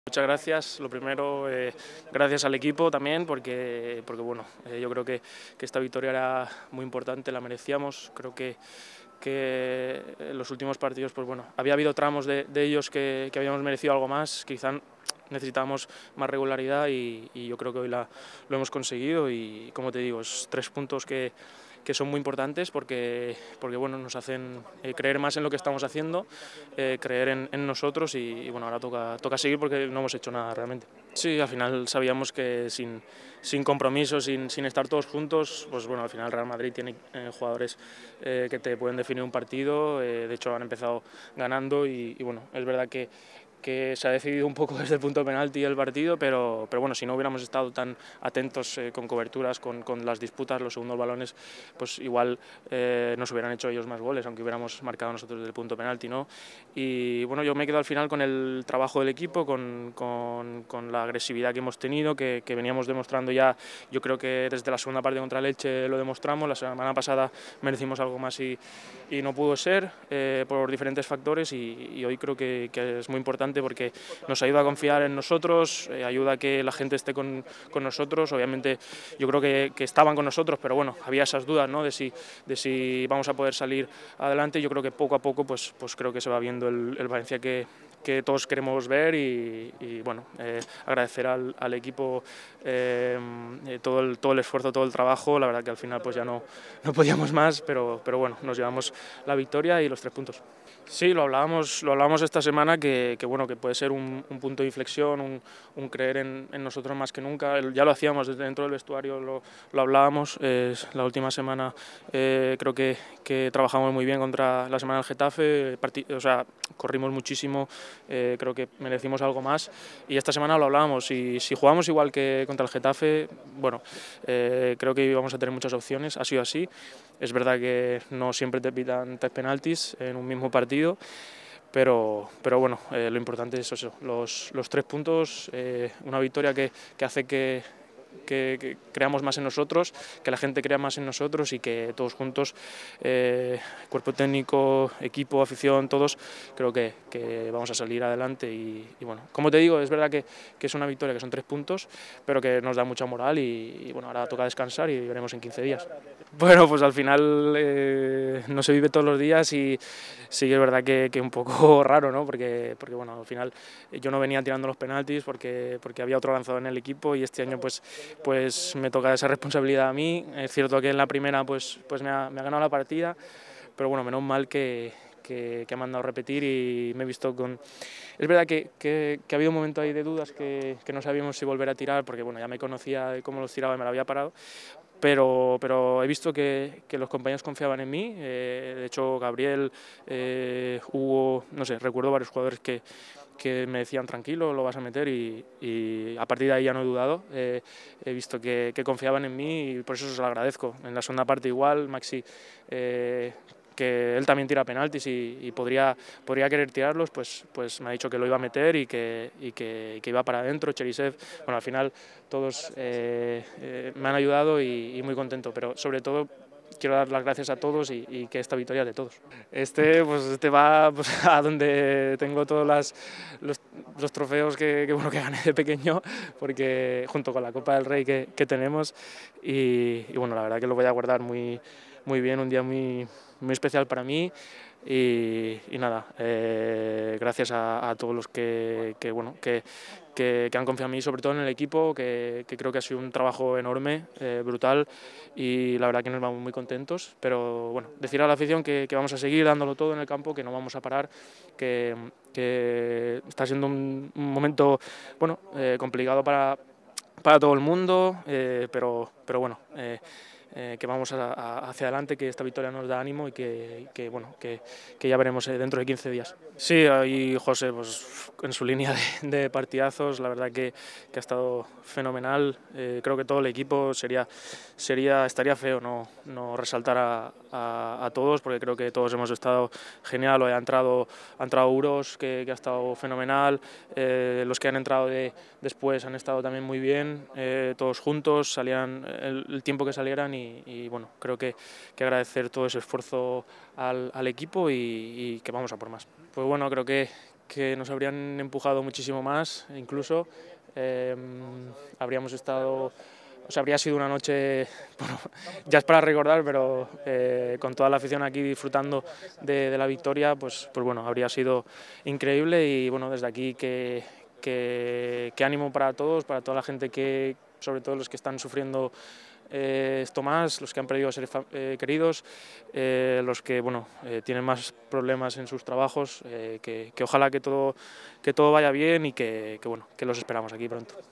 Muchas gracias. Lo primero, gracias al equipo también, porque bueno, yo creo que esta victoria era muy importante, la merecíamos. Creo que en los últimos partidos, pues bueno, había habido tramos de ellos que habíamos merecido algo más, quizá necesitábamos más regularidad y yo creo que hoy lo hemos conseguido y, como te digo, es 3 puntos que son muy importantes porque bueno, nos hacen creer más en lo que estamos haciendo, creer en nosotros y bueno, ahora toca seguir porque no hemos hecho nada realmente. Sí, al final sabíamos que sin compromiso, sin estar todos juntos, pues bueno, al final Real Madrid tiene jugadores que te pueden definir un partido, de hecho han empezado ganando y bueno, es verdad que se ha decidido un poco desde el punto de penalti el partido, pero bueno, si no hubiéramos estado tan atentos con coberturas, con las disputas, los segundos balones, pues igual nos hubieran hecho ellos más goles, aunque hubiéramos marcado nosotros desde el punto de penalti, ¿no? Y bueno, yo me quedo al final con el trabajo del equipo, con la agresividad que hemos tenido, que veníamos demostrando ya. Yo creo que desde la segunda parte contra el Elche lo demostramos, la semana pasada merecimos algo más y no pudo ser por diferentes factores y hoy creo que es muy importante porque nos ayuda a confiar en nosotros, ayuda a que la gente esté con nosotros. Obviamente yo creo que estaban con nosotros, pero bueno, había esas dudas, ¿no? de si vamos a poder salir adelante. Yo creo que poco a poco pues creo que se va viendo el Valencia que todos queremos ver y bueno, agradecer al equipo todo el esfuerzo, todo el trabajo. La verdad que al final pues ya no podíamos más, pero bueno, nos llevamos la victoria y los 3 puntos. Sí, lo hablábamos esta semana que bueno, que puede ser un punto de inflexión, un creer en nosotros más que nunca. Ya lo hacíamos desde dentro del vestuario, lo hablábamos. La última semana creo que trabajamos muy bien contra la semana del Getafe, o sea, corrimos muchísimo, creo que merecimos algo más y esta semana lo hablábamos. Y si jugamos igual que contra el Getafe, bueno, creo que íbamos a tener muchas opciones. Ha sido así. Es verdad que no siempre te pitan 3 penaltis en un mismo partido, pero bueno, lo importante es eso, los 3 puntos, una victoria que hace que creamos más en nosotros, que la gente crea más en nosotros y que todos juntos, cuerpo técnico, equipo, afición, todos, creo que vamos a salir adelante y bueno, como te digo, es verdad que es una victoria, que son 3 puntos, pero que nos da mucha moral y bueno, ahora toca descansar y veremos en 15 días. Bueno, pues al final no se vive todos los días y sí es verdad que un poco raro, ¿no? Porque bueno, al final yo no venía tirando los penaltis porque había otro lanzador en el equipo y este año pues me toca esa responsabilidad a mí. Es cierto que en la primera pues me ha ganado la partida, pero bueno, menos mal que ha mandado a repetir y me he visto con... Es verdad que ha habido un momento ahí de dudas que no sabíamos si volver a tirar, porque bueno, ya me conocía de cómo los tiraba y me lo había parado, pero he visto que los compañeros confiaban en mí. De hecho, Gabriel, Hugo, no sé, recuerdo varios jugadores que me decían tranquilo, lo vas a meter y a partir de ahí ya no he dudado. He visto que confiaban en mí y por eso se lo agradezco. En la segunda parte igual, Maxi, que él también tira penaltis y podría querer tirarlos, pues me ha dicho que lo iba a meter y que iba para adentro. Cherisev, bueno, al final todos me han ayudado y muy contento, pero sobre todo quiero dar las gracias a todos y que esta victoria es de todos. Este va pues, a donde tengo todos los trofeos bueno, que gané de pequeño, porque junto con la Copa del Rey que tenemos y bueno, la verdad que lo voy a guardar muy bien, un día muy especial para mí y nada, gracias a todos los bueno, que han confiado en mí, sobre todo en el equipo, que creo que ha sido un trabajo enorme, brutal y la verdad que nos vamos muy contentos, pero bueno, decir a la afición que vamos a seguir dándolo todo en el campo, que no vamos a parar, que está siendo un momento bueno, complicado para todo el mundo, pero bueno, que vamos hacia adelante, que esta victoria nos da ánimo y bueno, que ya veremos dentro de 15 días. Sí, ahí José pues, en su línea de partidazos, la verdad que ha estado fenomenal. Creo que todo el equipo estaría feo no resaltar a todos, porque creo que todos hemos estado genial. Hoy ha entrado Uros, que ha estado fenomenal. Los que han entrado después han estado también muy bien, todos juntos, salían el tiempo que salieran y bueno, creo que agradecer todo ese esfuerzo al equipo y que vamos a por más. Pues bueno, creo que que nos habrían empujado muchísimo más, incluso habríamos estado, o sea, habría sido una noche, bueno, ya es para recordar, pero con toda la afición aquí disfrutando de la victoria, pues bueno, habría sido increíble. Y bueno, desde aquí que ánimo para todos, para toda la gente que, sobre todo los que están sufriendo esto más, los que han perdido a seres queridos, los que bueno, tienen más problemas en sus trabajos, que ojalá que todo vaya bien y bueno, que los esperamos aquí pronto.